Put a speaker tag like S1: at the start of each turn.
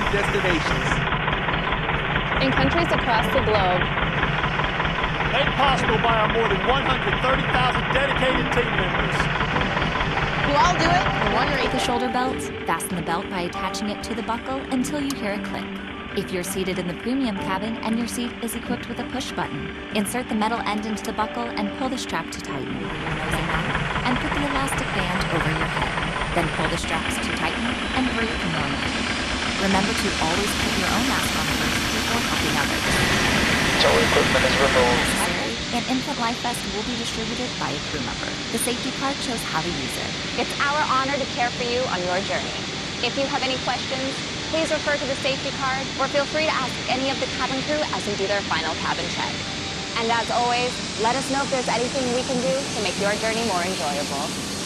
S1: destinations.
S2: In countries across the globe.
S3: Made possible by our more than 130,000 dedicated team members.
S2: You all do it in one
S4: With the
S2: weekend.
S4: shoulder belt, fasten the belt by attaching it to the buckle until you hear a click. If you're seated in the premium cabin and your seat is equipped with a push button, insert the metal end into the buckle and pull the strap to tighten. Closing that, and put the elastic band over your head. Then pull the straps to tighten and breathe normally. Remember to always put your own mask on first before helping others.
S5: All equipment is removed.
S4: An infant life vest will be distributed by a crew member. The safety card shows how to use it.
S6: It's our honor to care for you on your journey. If you have any questions, please refer to the safety card or feel free to ask any of the cabin crew as we do their final cabin check. And as always, let us know if there's anything we can do to make your journey more enjoyable.